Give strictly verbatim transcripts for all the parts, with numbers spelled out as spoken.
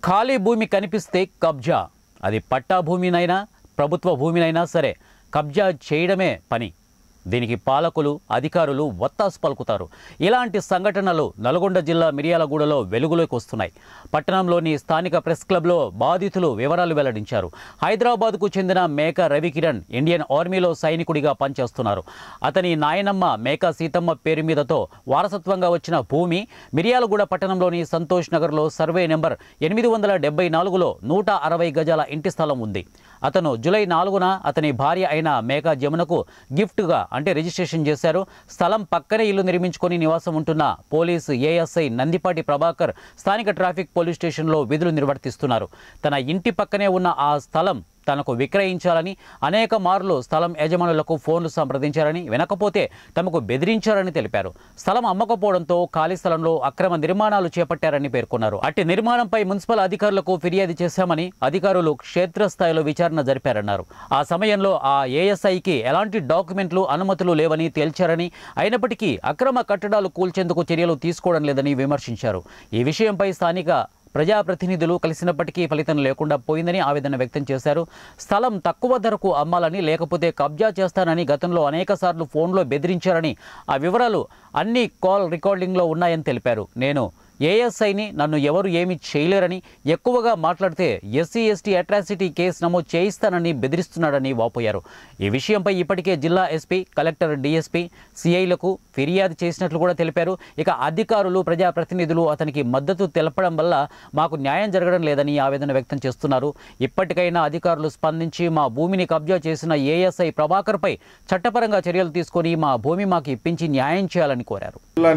ఖాళీ భూమి కనిపిస్తే కబ్జా, అది పట్టా భూమినైనా ప్రభుత్వ భూమినైనా సరే కబ్జా చేయడమే పని. దీనికి పాలకులు అధికారులు వత్తాసు పలుకుతారు. ఇలాంటి సంఘటనలు నల్గొండ జిల్లా మిర్యాలగూడలో వెలుగులోకి వస్తున్నాయి. పట్టణంలోని స్థానిక ప్రెస్ క్లబ్లో బాధితులు వివరాలు వెల్లడించారు. హైదరాబాద్కు చెందిన మేక రవికిరణ్ ఇండియన్ ఆర్మీలో సైనికుడిగా పనిచేస్తున్నారు. అతని నాయనమ్మ మేక సీతమ్మ పేరు మీదతో వారసత్వంగా వచ్చిన భూమి మిర్యాలగూడ పట్టణంలోని సంతోష్ నగర్లో సర్వే నెంబర్ ఎనిమిది వందల డెబ్బై నాలుగులో నూట అరవై గజాల ఇంటి స్థలం ఉంది. అతను జూలై నాలుగున అతని భార్య అయిన మేక జమునకు గిఫ్ట్గా అంటే రిజిస్ట్రేషన్ చేశారు. స్థలం పక్కనే ఇల్లు నిర్మించుకొని నివాసం ఉంటున్న పోలీసు ఏఎస్ఐ నందిపాటి ప్రభాకర్ స్థానిక ట్రాఫిక్ పోలీస్ స్టేషన్లో విధులు నిర్వర్తిస్తున్నారు. తన ఇంటి పక్కనే ఉన్న ఆ స్థలం తనకు విక్రయించాలని అనేక మార్లు స్థలం యజమానులకు ఫోన్లు సంప్రదించారని, వినకపోతే తమకు బెదిరించారని తెలిపారు. స్థలం అమ్మకపోవడంతో ఖాళీ స్థలంలో అక్రమ నిర్మాణాలు చేపట్టారని పేర్కొన్నారు. అట్టి నిర్మాణంపై మున్సిపల్ అధికారులకు ఫిర్యాదు చేశామని అధికారులు క్షేత్రస్థాయిలో విచారణ జరిపారన్నారు. ఆ సమయంలో ఆ ఏఎస్ఐకి ఎలాంటి డాక్యుమెంట్లు అనుమతులు లేవని తేల్చారని, అయినప్పటికీ అక్రమ కట్టడాలు కూల్చేందుకు చర్యలు తీసుకోవడం లేదని విమర్శించారు. ఈ విషయంపై స్థానిక ప్రజాప్రతినిధులు కలిసినప్పటికీ ఫలితం లేకుండా పోయిందని ఆవేదన వ్యక్తం చేశారు. స్థలం తక్కువ ధరకు అమ్మాలని, లేకపోతే కబ్జా చేస్తానని గతంలో అనేక సార్లు ఫోన్లో బెదిరించారని, ఆ వివరాలు అన్ని కాల్ రికార్డింగ్లో ఉన్నాయని తెలిపారు. నేను ఏఎస్ఐని, నన్ను ఎవరు ఏమీ చేయలేరని, ఎక్కువగా మాట్లాడితే ఎస్సీ ఎస్టీ అట్రాసిటీ కేసు నమోదు చేయిస్తానని బెదిరిస్తున్నాడని వాపోయారు. ఈ విషయంపై ఇప్పటికే జిల్లా ఎస్పీ, కలెక్టర్, డీఎస్పీ, సిఐలకు ఫిర్యాదు చేసినట్లు కూడా తెలిపారు. ఇక అధికారులు, ప్రజాప్రతినిధులు అతనికి మద్దతు తెలపడం వల్ల మాకు న్యాయం జరగడం లేదని ఆవేదన వ్యక్తం చేస్తున్నారు. ఇప్పటికైనా అధికారులు స్పందించి మా భూమిని కబ్జా చేసిన ఏఎస్ఐ ప్రభాకర్పై చట్టపరంగా చర్యలు తీసుకొని మా భూమి మాకు ఇప్పించి న్యాయం చేయాలని కోరారు.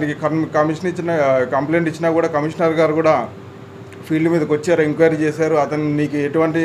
కమిషన్ ఇచ్చిన కంప్లైంట్ ఇచ్చిన కూడా కమిషనర్ గారు కూడా ఫీల్డ్ మీదకి వచ్చారు, ఎంక్వైరీ చేశారు. అతను నీకు ఎటువంటి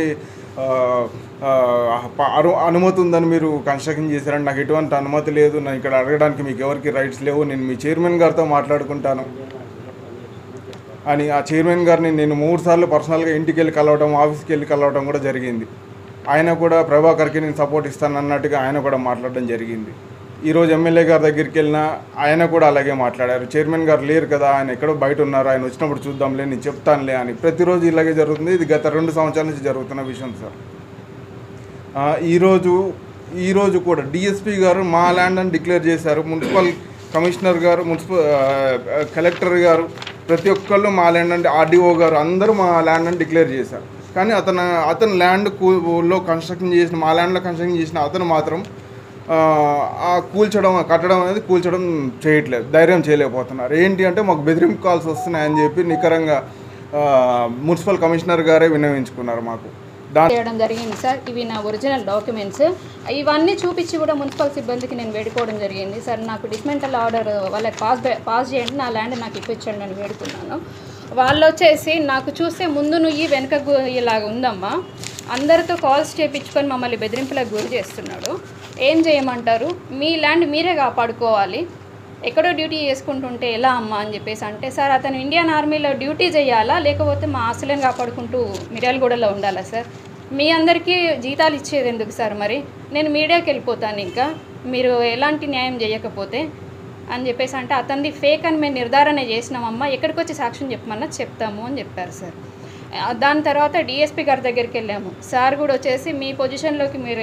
అనుమతి ఉందని మీరు కన్స్ట్రక్షన్ చేశారని, నాకు ఎటువంటి అనుమతి లేదు, నేను ఇక్కడ అడగడానికి మీకు ఎవరికి రైట్స్ లేవు, నేను మీ చైర్మన్ గారితో మాట్లాడుకుంటాను అని ఆ చైర్మన్ గారిని నేను మూడు సార్లు పర్సనల్గా ఇంటికి వెళ్ళి కలవడం, ఆఫీస్కి వెళ్ళి కలవడం కూడా జరిగింది. ఆయన కూడా ప్రభాకర్కి నేను సపోర్ట్ ఇస్తాను అన్నట్టుగా ఆయన కూడా మాట్లాడడం జరిగింది. ఈరోజు ఎమ్మెల్యే గారి దగ్గరికి వెళ్ళినా ఆయన కూడా అలాగే మాట్లాడారు. చైర్మన్ గారు లేరు కదా, ఆయన ఎక్కడో బయట ఉన్నారు, ఆయన వచ్చినప్పుడు చూద్దాంలే, నేను చెప్తానులే అని. ప్రతిరోజు ఇలాగే జరుగుతుంది. ఇది గత రెండు సంవత్సరాల నుంచి జరుగుతున్న విషయం సార్. ఈరోజు ఈరోజు కూడా డిఎస్పీ గారు మా ల్యాండ్ అని డిక్లేర్ చేశారు. మున్సిపల్ కమిషనర్ గారు, మున్సిపల్ కలెక్టర్ గారు, ప్రతి ఒక్కళ్ళు మా ల్యాండ్ అంటే ఆర్డీఓ గారు అందరూ మా ల్యాండ్ అని డిక్లేర్ చేశారు. కానీ అతను అతను ల్యాండ్ లో కన్స్ట్రక్షన్ చేసిన, మా ల్యాండ్లో కన్స్ట్రక్షన్ చేసిన అతను మాత్రం ఆ కూల్చడం, కట్టడం అనేది కూల్చడం చేయట్లేదు, ధైర్యం చేయలేకపోతున్నారు. ఏంటి అంటే మాకు బెదిరింపు కాల్స్ వస్తున్నాయని చెప్పి నికరంగా మున్సిపల్ కమిషనర్ గారే విన్నవించుకున్నారు. మాకు చేయడం జరిగింది సార్. ఇవి నా ఒరిజినల్ డాక్యుమెంట్స్. ఇవన్నీ చూపించి కూడా మున్సిపల్ సిబ్బందికి నేను వేడుకోవడం జరిగింది. సార్ నాకు డిస్మెంటల్ ఆర్డర్ వాళ్ళకి పాస్ పాస్ చేయండి, నా ల్యాండ్ నాకు ఇప్పించండి అని వేడుకున్నాను. వాళ్ళు వచ్చేసి నాకు చూస్తే ముందు నువ్వు వెనక ఇలాగ ఉందమ్మా, అందరితో కాల్స్ చేయించుకొని మమ్మల్ని బెదిరింపులకు గురి చేస్తున్నాడు, ఏం చేయమంటారు, మీ ల్యాండ్ మీరే కాపాడుకోవాలి, ఎక్కడో డ్యూటీ చేసుకుంటుంటే ఎలా అమ్మా అని చెప్పేసి అంటే, సార్ అతను ఇండియన్ ఆర్మీలో డ్యూటీ చేయాలా, లేకపోతే మా ఆస్తులను కాపాడుకుంటూ మిర్యాలగూడలో ఉండాలా సార్, మీ అందరికీ జీతాలు ఇచ్చేది ఎందుకు సార్, మరి నేను మీడియాకి వెళ్ళిపోతాను ఇంకా మీరు ఎలాంటి న్యాయం చేయకపోతే అని చెప్పేసి అంటే, అతనిది ఫేక్ అని మేము నిర్ధారణ చేసినామమ్మా, ఎక్కడికి వచ్చి సాక్ష్యం చెప్పమన్నా చెప్తాము అని చెప్పారు సార్. దాని తర్వాత డిఎస్పీ గారి దగ్గరికి వెళ్ళాము. సార్ కూడా వచ్చేసి మీ పొజిషన్లోకి మీరు